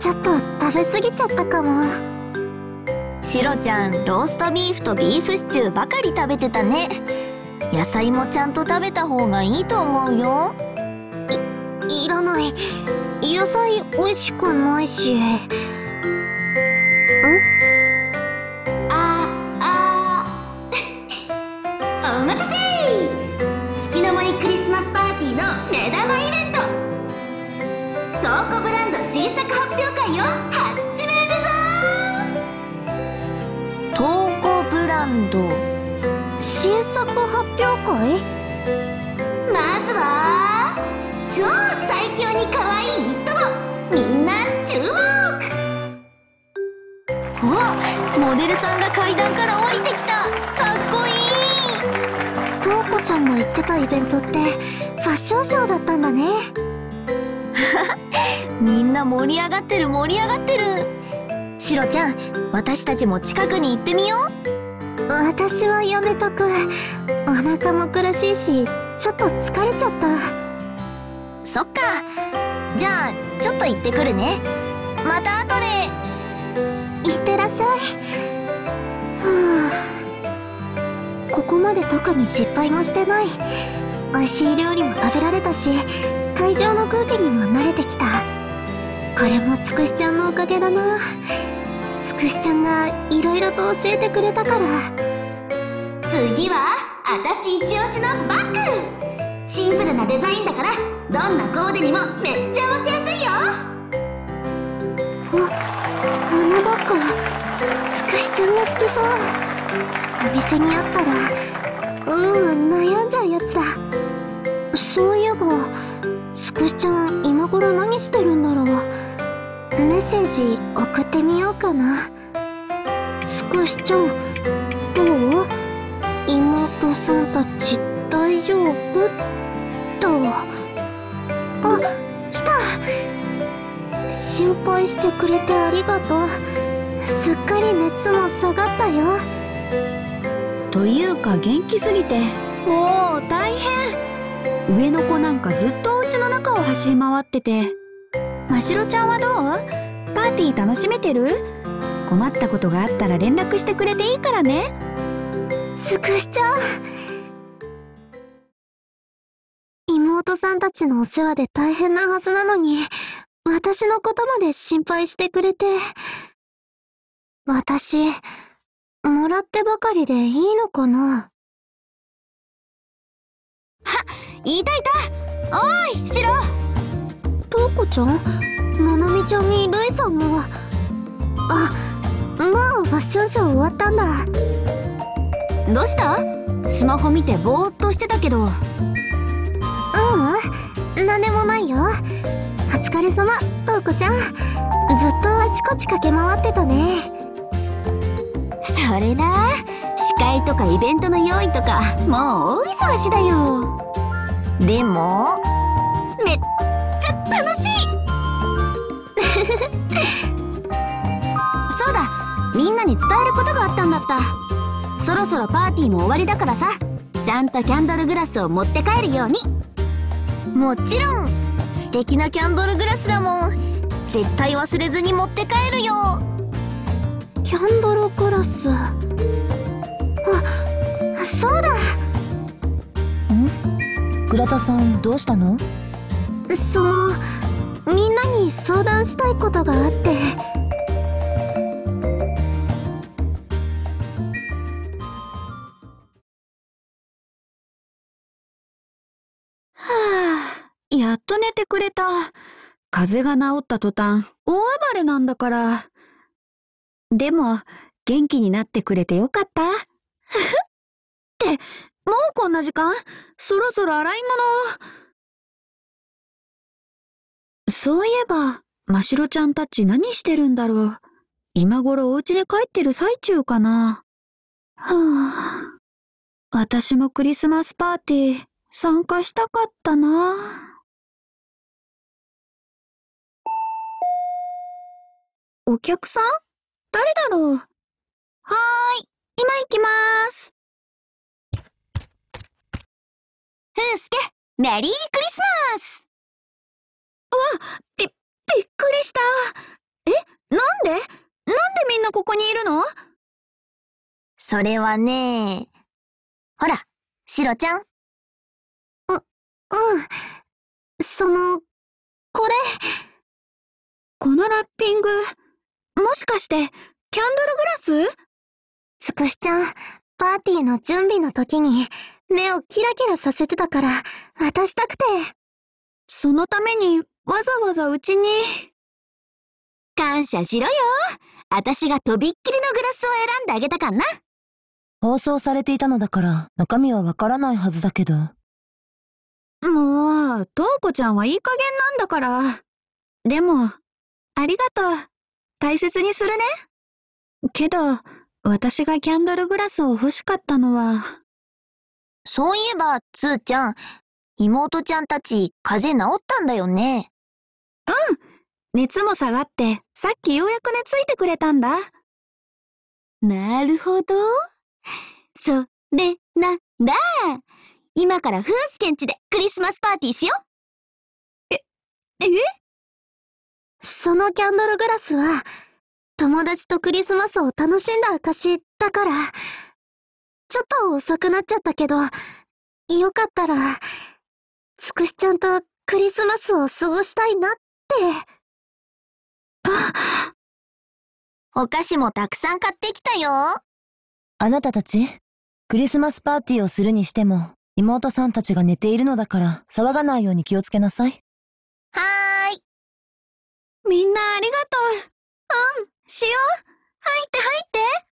ちょっと食べ過ぎちゃったかも。 シロちゃん、ローストビーフとビーフシチューばかり食べてたね。野菜もちゃんと食べた方がいいと思うよ。 いらない。野菜美味しくないし。 お待たせー。月の森クリスマスパーティーの目玉イベント、東湖ブランド新作発表会を始めるぞ東湖ブランド新作発表会？ まずは超最強に可愛いニット帽、みんな注目。 モデルさんが階段から降りてきた。かっこいい。 東子ちゃんが言ってたイベントってファッションショーだったんだね。 みんな盛り上がってる盛り上がってる。シロちゃん、私たちも近くに行ってみよう。 私はやめとく。お腹も苦しいし、ちょっと疲れちゃった。 そっか。じゃあちょっと行ってくるね。また後で。 いってらっしゃい。ここまで特に失敗もしてない。美味しい料理も食べられたし、会場の空気にも慣れてきた。これもつくしちゃんのおかげだな。つくしちゃんがいろいろと教えてくれたから。 次は私一押しのバッグ。シンプルなデザインだからどんなコーデにもめっちゃ合わせやすいよ。 あのバッグ、つくしちゃんが好きそう。お店にあったら悩んじゃうやつだ。そういえばつくしちゃん今頃何してるんだろう。メッセージ送ってみようかな。つくしちゃんどう？妹さんたち大丈夫？と。あ、来た。心配してくれてありがとう。すっかり熱も下がったよ。 というか元気すぎてもう大変。上の子なんかずっとお家の中を走り回ってて。ましろちゃんはどう？パーティー楽しめてる？困ったことがあったら連絡してくれていいからね。 つくしちゃん、妹さんたちのお世話で大変なはずなのに、私のことまで心配してくれて。私もらってばかりでいいのかな。 いたいた。おーいシロ。 トウコちゃん、ナナミちゃんにルイさんも。あ、もうファッションショー終わったんだ。 どうした？スマホ見てぼーっとしてたけど。 なんでもないよ。お疲れ様、トウコちゃん。ずっとあちこち駆け回ってたね。 それな、司会とかイベントの用意とかもう大忙しだよ。 でもめっちゃ楽しい。そうだ、みんなに伝えることがあったんだった。そろそろパーティーも終わりだからさ、ちゃんとキャンドルグラスを持って帰るように。 もちろん。素敵なキャンドルグラスだもん。絶対忘れずに持って帰るよ。 キャンドルグラス。あ、そうだ。 倉田さんどうしたの？ みんなに相談したいことがあって。 やっと寝てくれた。風邪が治った途端大暴れなんだから。でも元気になってくれてよかった。って、もうこんな時間？そろそろ洗い物。そういえばましろちゃんたち何してるんだろう。今頃お家に帰ってる最中かな。私もクリスマスパーティー参加したかったな。お客さん？誰だろう？はーい、今行きまーす。 ふうすけ、メリークリスマス。 びっくりした。 なんでみんなここにいるの？ それはね、ほら、シロちゃん。 これ、 このラッピング、もしかして、キャンドルグラス？ つくしちゃん、パーティーの準備の時に、目をキラキラさせてたから、渡したくて。 そのために、わざわざうちに。 感謝しろよ。私がとびっきりのグラスを選んであげたかんな。 放送されていたのだから中身はわからないはずだけど。 もう、トウコちゃんはいい加減なんだから。でも、ありがとう。大切にするね。けど、私がキャンドルグラスを欲しかったのは。 そういえば、つーちゃん、妹ちゃんたち、風邪治ったんだよね。 熱も下がって、さっきようやく寝ついてくれたんだ。 なるほど。それなら、今からフースケンチでクリスマスパーティーしよう。 そのキャンドルグラスは、友達とクリスマスを楽しんだ証だから、ちょっと遅くなっちゃったけど、よかったら、つくしちゃんとクリスマスを過ごしたいなって。 お菓子もたくさん買ってきたよ。 あなたたち、クリスマスパーティーをするにしても、妹さんたちが寝ているのだから騒がないように気をつけなさい。 はーい。 みんなありがとう。しよう。入って。